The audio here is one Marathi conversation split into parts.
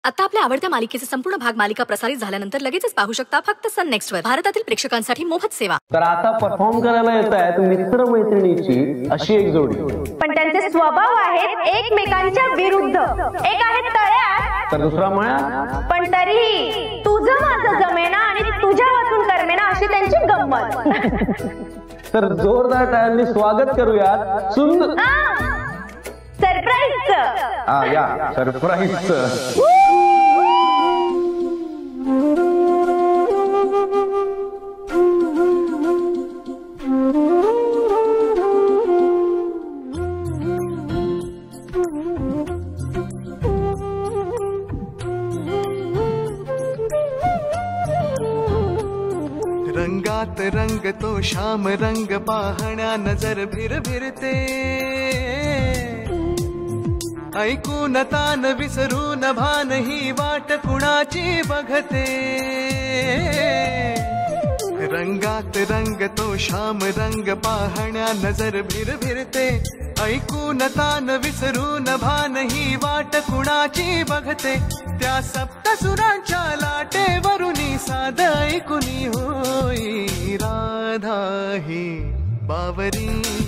आता आपल्या आवडत्या मालिकेचे संपूर्ण भाग मालिका प्रसारित झाल्यानंतर लगेचच पाहू शकता फक्त सन नेक्स्ट वर भारतातील प्रेक्षकांसाठी मोफत सेवा। तर आता परफॉर्म करायला येत आहेत मित्र मैत्रिणीची अशी एक जोडी, पण त्यांचे स्वभाव आहेत एकमेकांच्या विरुद्ध। एक आहे तळ्यात तर दुसरा मळ्यात, पण तरीही तुझं माझं जमेना आणि तुझ्या वाचून करमेना अशी त्यांची गंमत। तर जोरदार टाळ्यांनी स्वागत करूयात सुंदर सरप्राईजचं। या सरप्राईजचं। रंगात रंग तो श्याम रंग पाहण्या नजर भिरभिरते, ऐकून तान विसरून भान ही वाट कुणाची बघते। रंगात रंग तो श्याम रंग पाहण्या नजर भिरभिरते, ऐकून तान विसरून भान ही वाट कुणाची बघते। त्या सप्तसुरांच्या लाटेवरुनी साध ऐकुनी होई राधा ही बावरी,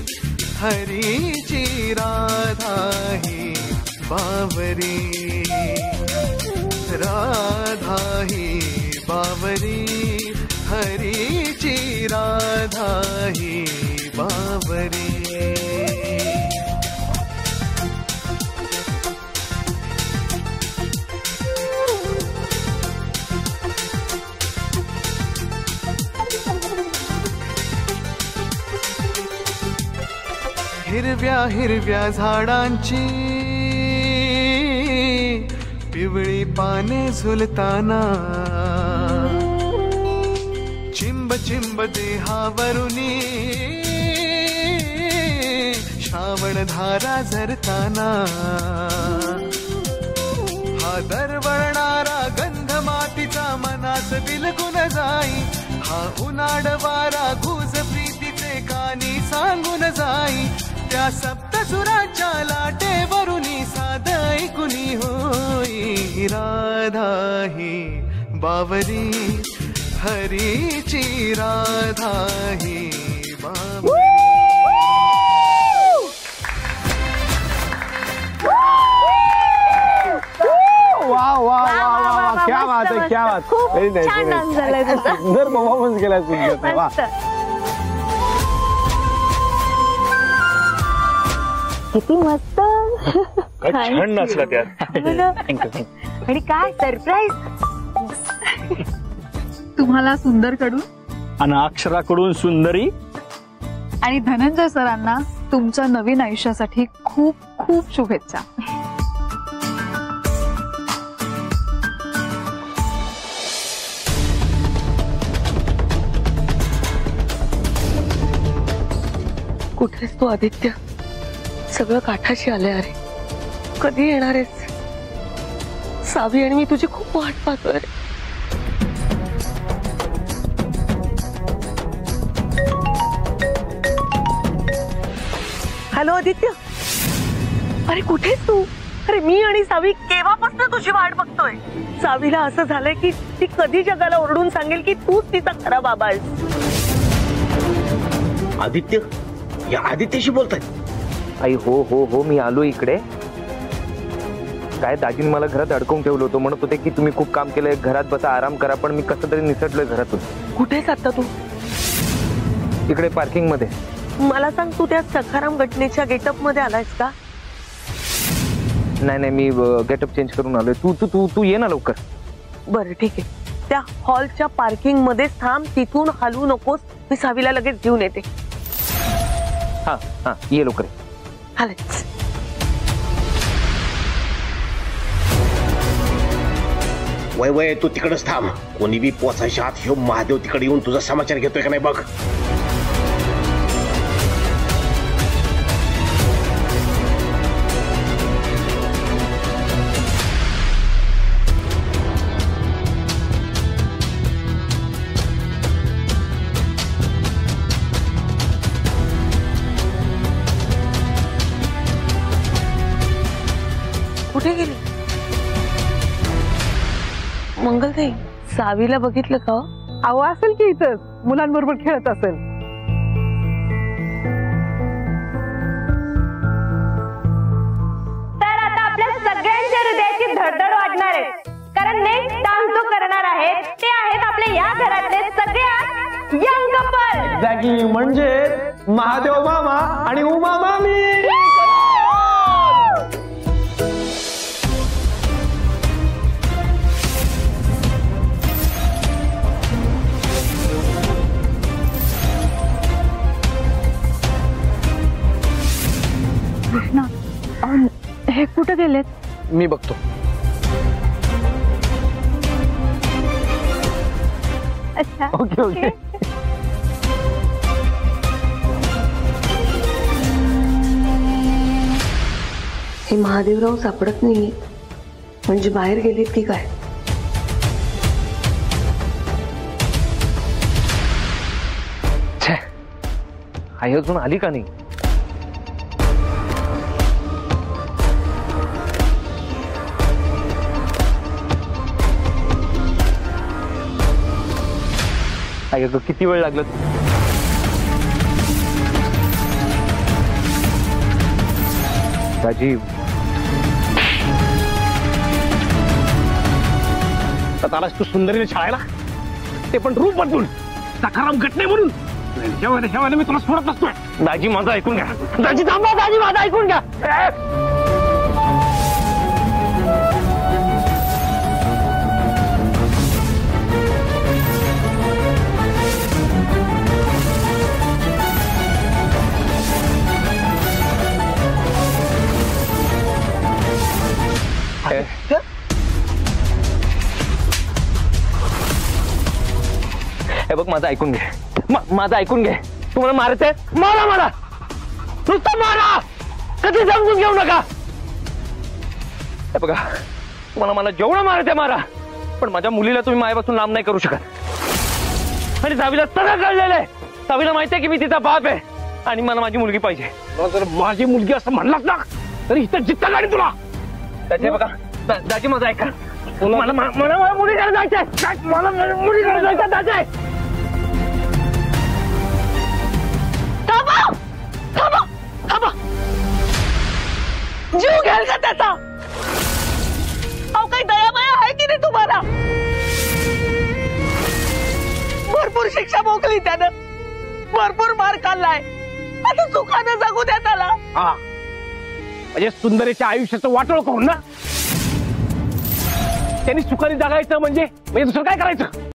हरीची राधा ही बावरी, राधा ही बावरी, हरीची राधा ही बावरी। हिरव्या हिरव्या झाडांची पिवळी पाने झुलताना, चिंब चिंब देहावरुनी श्रावण धारा झरताना। हा दरवळणारा गंध मातीचा मनात बिलगुन जाई, हा उन्हाळ वारा गुज प्रीतीचे कानी सांगून जाई। त्या सप्तसुराच्या लाटेवरुनी साध ऐकुनी होई राधा ही बावरी, हरीची राधा ही बावरी। वाह वाह वाह वाह, क्या बात है, क्या बात। खूप छान डान्स झालाय तुझा, सुंदर परफॉर्मन्स केलाय तुझा। वाह, किती मस्त, काय छान नाचला त्यात। आणि काय सरप्राईज। तुम्हाला सुंदर कडून आणि अक्षराकडून सुंदरी आणि धनंजय सरांना तुमच्या नवीन आयुष्यासाठी खूप खूप शुभेच्छा। कुठेस तू आदित्य? सगळं काठाशी आले अरे, कधी येणार आहेस? सावी आणि मी तुझी खूप वाट पाहतोय रे। हॅलो आदित्य, अरे कुठेस तू? अरे मी आणि सावी केव्हापासून तुझी वाट बघतोय। सावीला असं झालंय की ती कधी जगाला ओरडून सांगेल की तूच तिचा खरा बाबा आहेस। आदित्य, या आदित्यशी बोलताय? आई हो हो हो, मी आलो इकडे। काय दाजीने मला घरात अडकवून ठेवलं होतं, म्हणत होते की तुम्ही खूप काम केलंय, घरात बसा आराम करा, पण मी कसं तरी निसटलोय घरातून। कुठेस आता तू? इकडे पार्किंग मध्ये। मला सांग, तू त्या सखाराम घटनेच्या गेटअप मध्ये आलायस का? नाही नाही, मी गेटअप चेंज करून आलोय। तू तू तू तू ये ना लवकर। बरं ठीक आहे, त्या हॉलच्या पार्किंग मध्ये थांब, तिथून हलू नकोस, मी सावीला लगेच घेऊन येते। हा हा, ये लवकर। आलेच। वय वय, तू तिकडच थांब, कोणी बी पोचायच्या आत ह्यो महादेव तिकडे येऊन तुझा समाचार घेतोय का नाही बघ। कुठे गेली? मंगलताई, सावीला बघितलं का? अहो असेल की इथं मुलांबरोबर खेळत असेल. तर आता आपल्या सगळ्यांच्या हृदयाची धडधड वाढणार आहे, कारण नेक्स्ट डान्स जो करणार आहे ते आहेत आपले या घरातले सगळ्यात यंग कपल. जागी म्हणजे महादेव मामा आणि उमा मामी. कृष्णा, हे कुठे गेलेत? मी बघतो. अच्छा, ओके ओके. हे महादेवराव सापडत नाही, म्हणजे बाहेर गेलेत की काय? छे, आई अजून आली का नाही? आई अगं किती वेळ लागला? राजीव, आलास तू सुंदरीने छाळायला, ते पण रूप बदलून. सखाराम गट नाही म्हणून. ह्या मी तुला सोडत नसतो. दाजी माझं ऐकून घ्या. दाजी थांबा, दाजी माझं ऐकून घ्या. हे बघ, माझं ऐकून घे. माझं ऐकून घे. तुम्हाला मारायचंय? मारा मारा, नुसतं मारा, कधी समजून घेऊ नका. हे बघा, तुम्हाला मला जेवढं मारायचंय मारा, पण माझ्या मुलीला तुम्ही मायापासून लांब नाही करू शकत. आणि सावीला सगळं कळलेलं आहे. सावीला माहिती आहे की मी तिचा बाप आहे आणि मला माझी मुलगी पाहिजे. जर माझी मुलगी असं म्हणलास ना, तरी इथं जित्ता गाडी तुला. दाजी बघा, दाजी माझं ऐका. मला मुलीकडे जायचंय. मला मुलीकडे जायचं दाजी. थांबा थांबा थांबा, जीव घ्याल का त्याचा? अहो, काही दयामाया आहे की नाही तुम्हाला? भरपूर शिक्षा भोगली त्यानं, भरपूर मार खाल्लाय. आता सुखानं जगू द्या त्याला. हा, म्हणजे सुंदरीच्या आयुष्याचं वाटोळ करून ना, त्यांनी सुखाने जगायचं म्हणजे दुसरं काय करायचं?